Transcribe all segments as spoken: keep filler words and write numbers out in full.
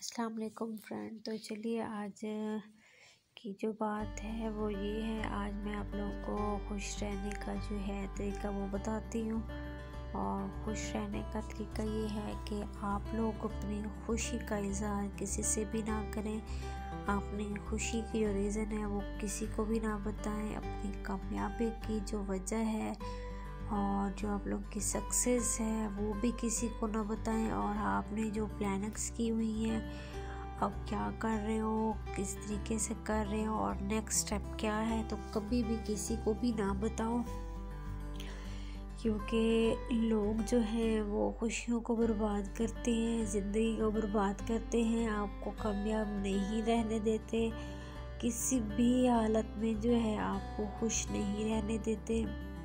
अस्सलाम वालेकुम फ्रेंड। तो चलिए आज की जो बात है वो ये है, आज मैं आप लोगों को खुश रहने का जो है तरीका वो बताती हूँ। और खुश रहने का तरीका ये है कि आप लोग अपनी खुशी का इज़हार किसी से भी ना करें। अपनी खुशी की जो रीज़न है वो किसी को भी ना बताएं। अपनी कामयाबी की जो वजह है और जो आप लोग की सक्सेस है वो भी किसी को ना बताएं। और आपने जो प्लानिंग्स की हुई हैं, अब क्या कर रहे हो, किस तरीके से कर रहे हो और नेक्स्ट स्टेप क्या है, तो कभी भी किसी को भी ना बताओ। क्योंकि लोग जो हैं वो खुशियों को बर्बाद करते हैं, ज़िंदगी को बर्बाद करते हैं, आपको कामयाब नहीं रहने देते, किसी भी हालत में जो है आपको खुश नहीं रहने देते।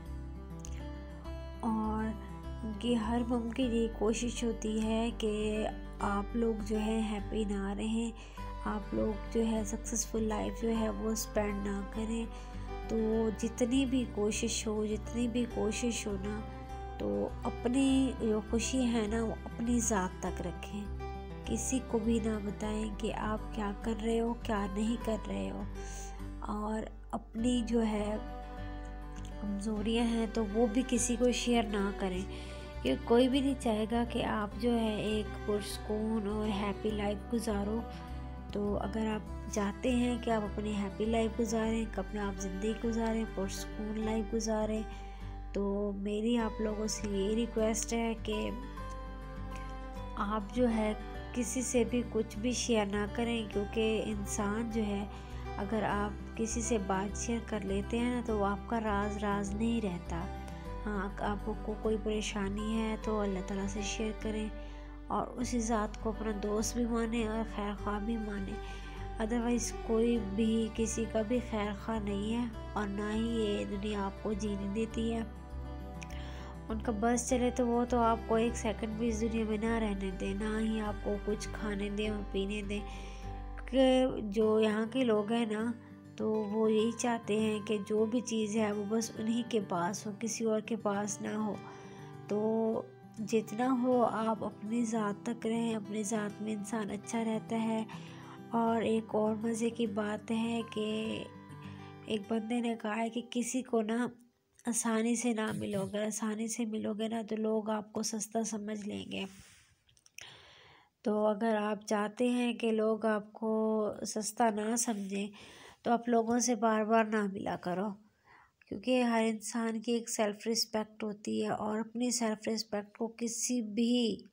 और उनकी हर मुमकिन ये कोशिश होती है कि आप लोग जो है हैप्पी ना रहें, आप लोग जो है सक्सेसफुल लाइफ जो है वो स्पेंड ना करें। तो जितनी भी कोशिश हो जितनी भी कोशिश हो ना, तो अपनी जो खुशी है ना वो अपनी ज़ात तक रखें। किसी को भी ना बताएं कि आप क्या कर रहे हो, क्या नहीं कर रहे हो। और अपनी जो है कमज़ोरियाँ हैं तो वो भी किसी को शेयर ना करें, क्योंकि कोई भी नहीं चाहेगा कि आप जो है एक पुरसुकून और हैप्पी लाइफ गुजारो। तो अगर आप चाहते हैं कि आप अपनी हैप्पी लाइफ गुजारें, कामयाब ज़िंदगी गुजारें, पुरसुकून लाइफ गुजारें, तो मेरी आप लोगों से ये रिक्वेस्ट है कि आप जो है किसी से भी कुछ भी शेयर ना करें। क्योंकि इंसान जो है, अगर आप किसी से बात शेयर कर लेते हैं ना, तो वो आपका राज राज नहीं रहता। हाँ, आपको कोई परेशानी है तो अल्लाह ताला से शेयर करें और उसी ज़ात को अपना दोस्त भी माने और खैर ख्वाह भी माने। अदरवाइज़ कोई भी किसी का भी खैर ख्वाह नहीं है और ना ही ये दुनिया आपको जीने देती है। उनका बस चले तो वो तो आपको एक सेकंड भी इस दुनिया में ना रहने दें, ना ही आपको कुछ खाने दें और पीने दें। कि जो यहाँ के लोग हैं ना, तो वो यही चाहते हैं कि जो भी चीज़ है वो बस उन्हीं के पास हो, किसी और के पास ना हो। तो जितना हो आप अपनी ज़ात तक रहें, अपनी ज़ात में इंसान अच्छा रहता है। और एक और मज़े की बात है कि एक बंदे ने कहा है कि किसी को ना आसानी से ना मिलो। अगर आसानी से मिलोगे ना तो लोग आपको सस्ता समझ लेंगे। तो अगर आप चाहते हैं कि लोग आपको सस्ता ना समझें, तो आप लोगों से बार बार ना मिला करो। क्योंकि हर इंसान की एक सेल्फ़ रिस्पेक्ट होती है और अपनी सेल्फ़ रिस्पेक्ट को किसी भी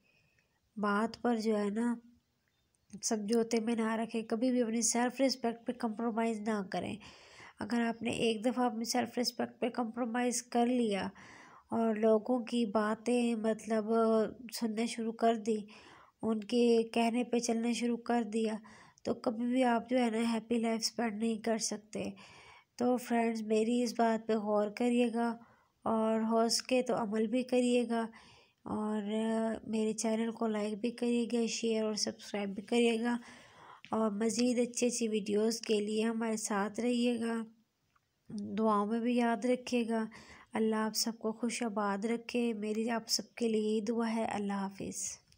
बात पर जो है ना समझौते में ना रखें। कभी भी अपनी सेल्फ़ रिस्पेक्ट पे कंप्रोमाइज़ ना करें। अगर आपने एक दफ़ा अपनी सेल्फ़ रिस्पेक्ट पे कंप्रोमाइज़ कर लिया और लोगों की बातें मतलब सुनने शुरू कर दी, उनके कहने पे चलना शुरू कर दिया, तो कभी भी आप जो है ना हैप्पी लाइफ स्पेंड नहीं कर सकते। तो फ्रेंड्स, मेरी इस बात पे गौर करिएगा और हो सके तो अमल भी करिएगा। और मेरे चैनल को लाइक भी करिएगा, शेयर और सब्सक्राइब भी करिएगा। और मज़ीद अच्छी अच्छी वीडियोस के लिए हमारे साथ रहिएगा। दुआओं में भी याद रखिएगा। अल्लाह आप सबको खुश आबाद रखे। मेरी आप सबके लिए यही दुआ है। अल्लाह हाफिज़।